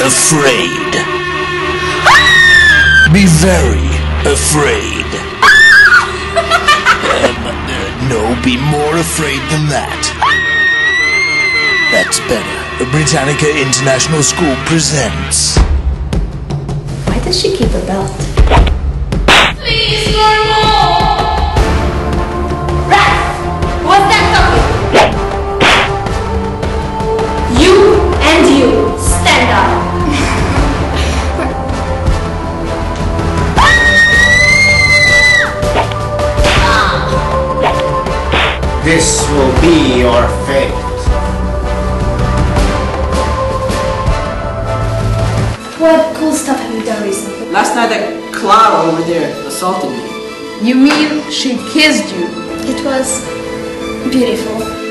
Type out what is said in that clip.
afraid. Be very afraid. No, be more afraid than that. That's better. The Britannica International School presents. Why does she keep a belt? Please, normal! Rats! What's that talking? You and you, stand up! This will be your fate. What cool stuff have you done recently? Last night that Clara over there assaulted me. You mean she kissed you? It was beautiful.